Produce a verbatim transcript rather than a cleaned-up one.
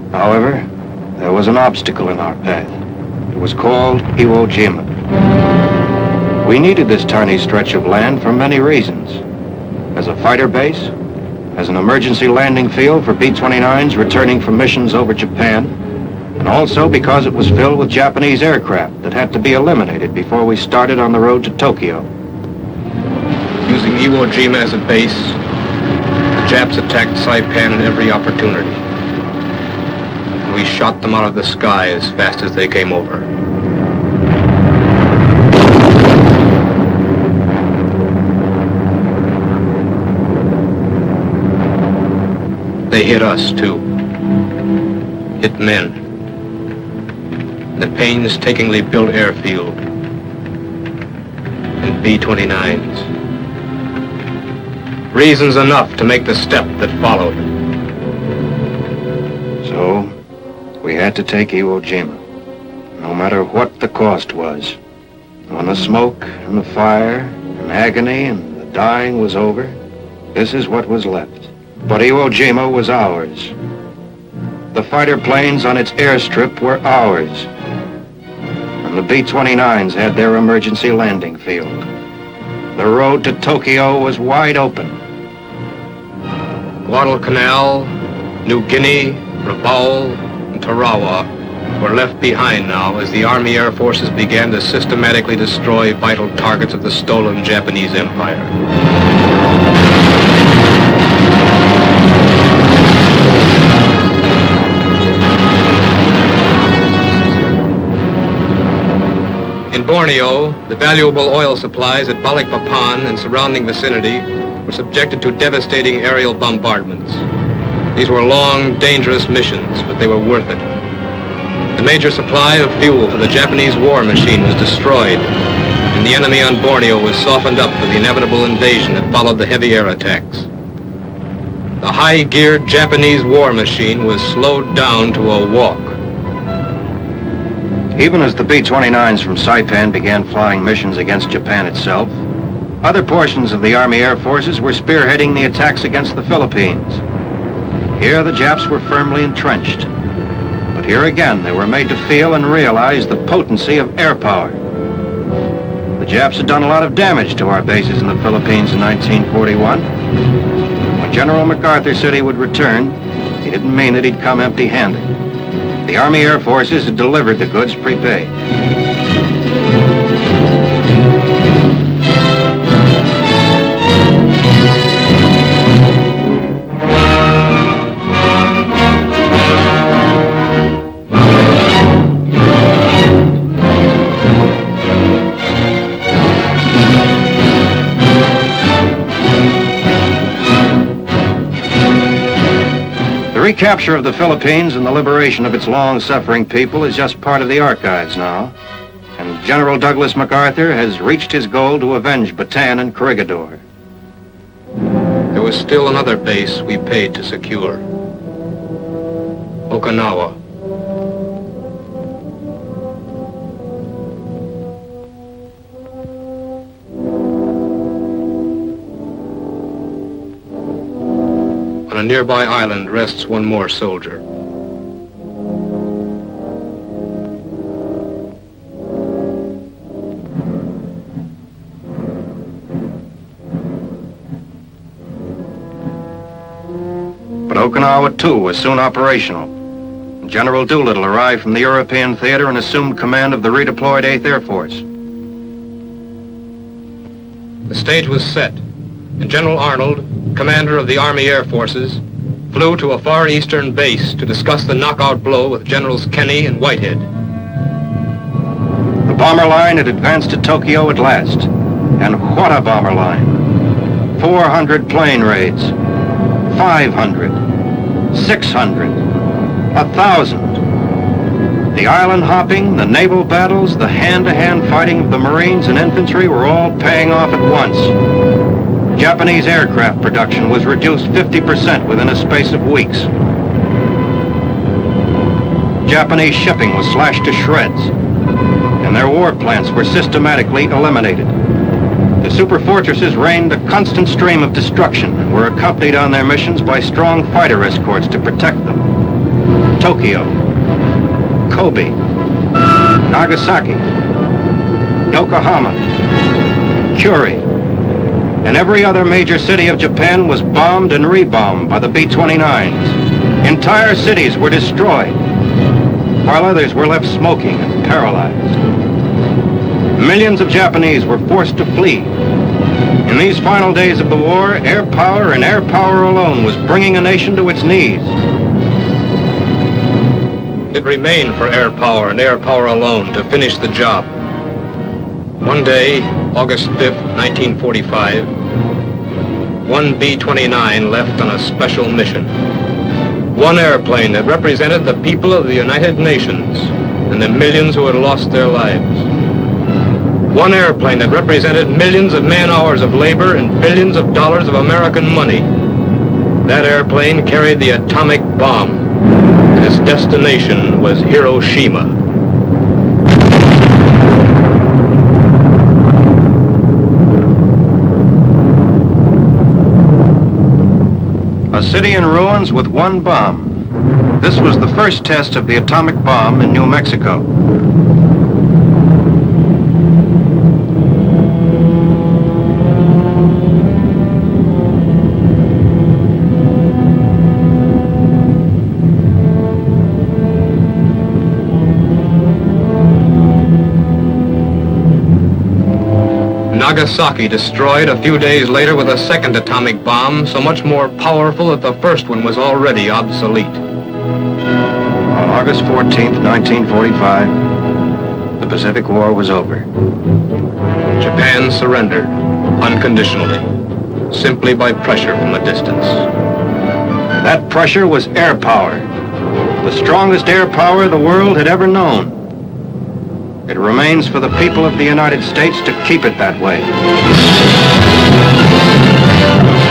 However, there was an obstacle in our path. It was called Iwo Jima. We needed this tiny stretch of land for many reasons. As a fighter base, as an emergency landing field for B twenty-nines returning from missions over Japan, and also because it was filled with Japanese aircraft that had to be eliminated before we started on the road to Tokyo. Using Iwo Jima as a base, the Japs attacked Saipan at every opportunity. And we shot them out of the sky as fast as they came over. They hit us, too. Hit men. The painstakingly built airfield. And B twenty-nines. Reasons enough to make the step that followed. So, we had to take Iwo Jima, no matter what the cost was. When the smoke and the fire and agony and the dying was over, this is what was left. But Iwo Jima was ours. The fighter planes on its airstrip were ours. And the B twenty-nines had their emergency landing field. The road to Tokyo was wide open. Guadalcanal, New Guinea, Rabaul, and Tarawa were left behind now as the Army Air Forces began to systematically destroy vital targets of the stolen Japanese Empire. In Borneo, the valuable oil supplies at Balikpapan and surrounding vicinity were subjected to devastating aerial bombardments. These were long, dangerous missions, but they were worth it. The major supply of fuel for the Japanese war machine was destroyed, and the enemy on Borneo was softened up for the inevitable invasion that followed the heavy air attacks. The high-geared Japanese war machine was slowed down to a walk. Even as the B twenty-nines from Saipan began flying missions against Japan itself, other portions of the Army Air Forces were spearheading the attacks against the Philippines. Here the Japs were firmly entrenched. But here again they were made to feel and realize the potency of air power. The Japs had done a lot of damage to our bases in the Philippines in nineteen forty-one. When General MacArthur said he would return, he didn't mean that he'd come empty-handed. The Army Air Forces had delivered the goods prepaid. The recapture of the Philippines and the liberation of its long-suffering people is just part of the archives now. And General Douglas MacArthur has reached his goal to avenge Bataan and Corregidor. There was still another base we paid to secure. Okinawa. On a nearby island rests one more soldier. But Okinawa, too, was soon operational. General Doolittle arrived from the European theater and assumed command of the redeployed eighth Air Force. The stage was set, and General Arnold, commander of the Army Air Forces, flew to a far eastern base to discuss the knockout blow with Generals Kenny and Whitehead. The bomber line had advanced to Tokyo at last. And what a bomber line. four hundred plane raids. five hundred. six hundred. A thousand. The island hopping, the naval battles, the hand-to-hand fighting of the Marines and infantry were all paying off at once. Japanese aircraft production was reduced fifty percent within a space of weeks. Japanese shipping was slashed to shreds, and their war plants were systematically eliminated. The superfortresses rained a constant stream of destruction and were accompanied on their missions by strong fighter escorts to protect them. Tokyo, Kobe, Nagasaki, Yokohama, Curie, and every other major city of Japan was bombed and rebombed by the B twenty-nines. Entire cities were destroyed, while others were left smoking and paralyzed. Millions of Japanese were forced to flee. In these final days of the war, air power and air power alone was bringing a nation to its knees. It remained for air power and air power alone to finish the job. One day, August fifth, nineteen forty-five, one B twenty-nine left on a special mission. One airplane that represented the people of the United Nations and the millions who had lost their lives. One airplane that represented millions of man-hours of labor and billions of dollars of American money. That airplane carried the atomic bomb, and its destination was Hiroshima. A city in ruins with one bomb. This was the first test of the atomic bomb in New Mexico. Nagasaki destroyed a few days later with a second atomic bomb, so much more powerful that the first one was already obsolete. On August fourteenth, nineteen forty-five, the Pacific War was over. Japan surrendered unconditionally, simply by pressure from a distance. That pressure was air power, the strongest air power the world had ever known. It remains for the people of the United States to keep it that way.